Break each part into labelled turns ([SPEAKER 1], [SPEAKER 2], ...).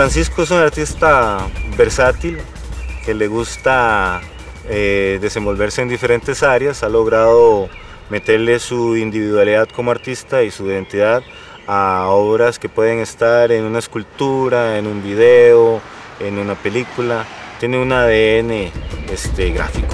[SPEAKER 1] Francisco es un artista versátil que le gusta desenvolverse en diferentes áreas, ha logrado meterle su individualidad como artista y su identidad a obras que pueden estar en una escultura, en un video, en una película. Tiene un ADN gráfico.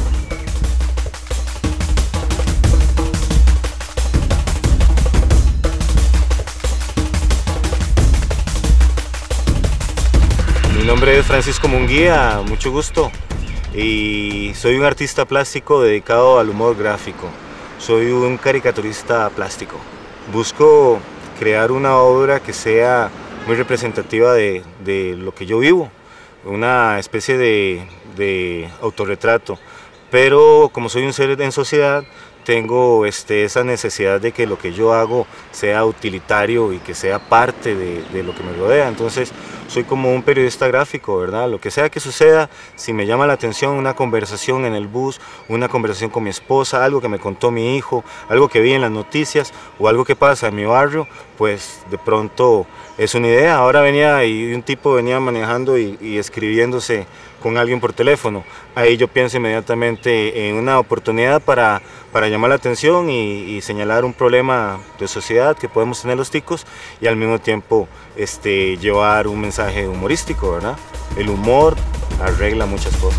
[SPEAKER 1] Mi nombre es Francisco Munguía, mucho gusto, y soy un artista plástico dedicado al humor gráfico. Soy un caricaturista plástico. Busco crear una obra que sea muy representativa de lo que yo vivo, una especie de autorretrato, pero como soy un ser en sociedad, tengo esa necesidad de que lo que yo hago sea utilitario y que sea parte de lo que me rodea. Entonces soy como un periodista gráfico, ¿verdad? Lo que sea que suceda, si me llama la atención una conversación en el bus, una conversación con mi esposa, algo que me contó mi hijo, algo que vi en las noticias o algo que pasa en mi barrio, pues de pronto es una idea. Ahora venía y un tipo venía manejando y escribiéndose con alguien por teléfono. Ahí yo pienso inmediatamente en una oportunidad para llamar la atención y señalar un problema de sociedad que podemos tener los ticos y al mismo tiempo llevar un mensaje humorístico, ¿verdad? El humor arregla muchas cosas.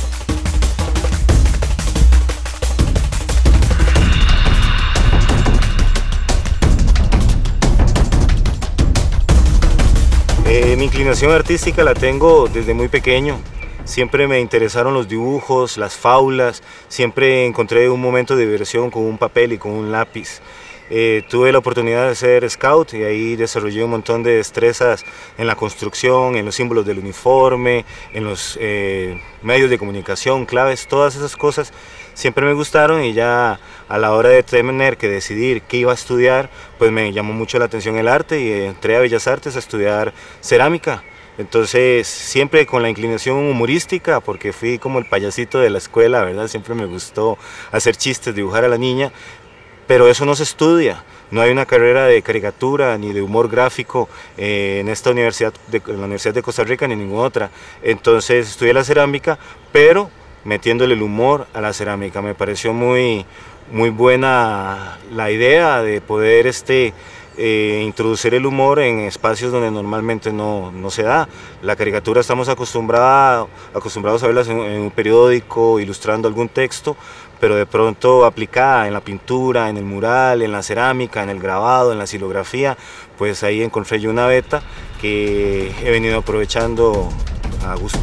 [SPEAKER 1] Mi inclinación artística la tengo desde muy pequeño. Siempre me interesaron los dibujos, las fábulas, siempre encontré un momento de diversión con un papel y con un lápiz. Tuve la oportunidad de ser scout y ahí desarrollé un montón de destrezas en la construcción, en los símbolos del uniforme, en los medios de comunicación, claves, todas esas cosas siempre me gustaron y ya a la hora de tener que decidir qué iba a estudiar, pues me llamó mucho la atención el arte y entré a Bellas Artes a estudiar cerámica. Entonces, siempre con la inclinación humorística, porque fui como el payasito de la escuela, ¿verdad? Siempre me gustó hacer chistes, dibujar a la niña, pero eso no se estudia. No hay una carrera de caricatura ni de humor gráfico en esta universidad, en la Universidad de Costa Rica, ni ninguna otra. Entonces, estudié la cerámica, pero metiéndole el humor a la cerámica. Me pareció muy buena la idea de poder introducir el humor en espacios donde normalmente no se da. La caricatura estamos acostumbrados a verlas en un periódico, ilustrando algún texto, pero de pronto aplicada en la pintura, en el mural, en la cerámica, en el grabado, en la xilografía, pues ahí encontré yo una beta que he venido aprovechando a gusto.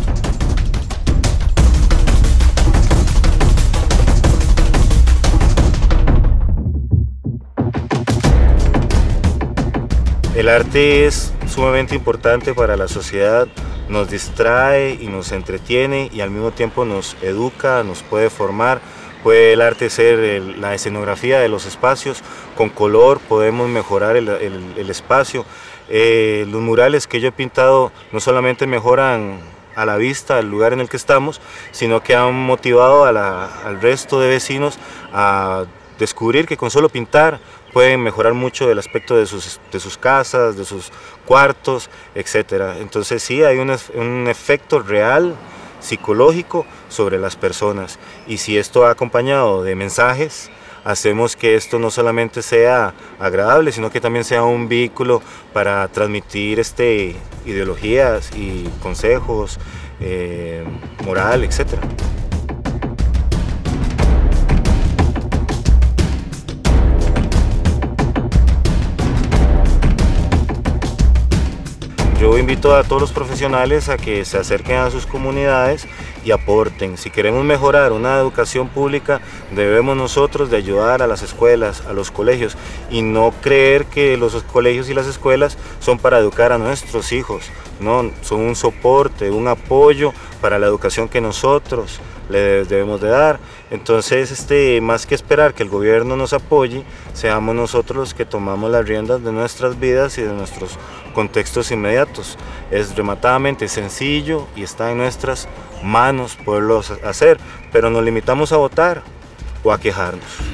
[SPEAKER 1] El arte es sumamente importante para la sociedad, nos distrae y nos entretiene y al mismo tiempo nos educa, nos puede formar. Puede el arte ser la escenografía de los espacios, con color podemos mejorar el espacio. Los murales que yo he pintado no solamente mejoran a la vista el lugar en el que estamos, sino que han motivado al resto de vecinos a descubrir que con solo pintar pueden mejorar mucho el aspecto de sus casas, de sus cuartos, etc. Entonces sí, hay un efecto real, psicológico, sobre las personas. Y si esto va acompañado de mensajes, hacemos que esto no solamente sea agradable, sino que también sea un vehículo para transmitir ideologías y consejos, moral, etc. Yo invito a todos los profesionales a que se acerquen a sus comunidades y aporten. Si queremos mejorar una educación pública, debemos nosotros de ayudar a las escuelas, a los colegios, y no creer que los colegios y las escuelas son para educar a nuestros hijos. No, son un soporte, un apoyo para la educación que nosotros le debemos de dar. Entonces, más que esperar que el gobierno nos apoye, seamos nosotros los que tomamos las riendas de nuestras vidas y de nuestros contextos inmediatos. Es rematadamente sencillo y está en nuestras manos poderlo hacer, pero nos limitamos a votar o a quejarnos.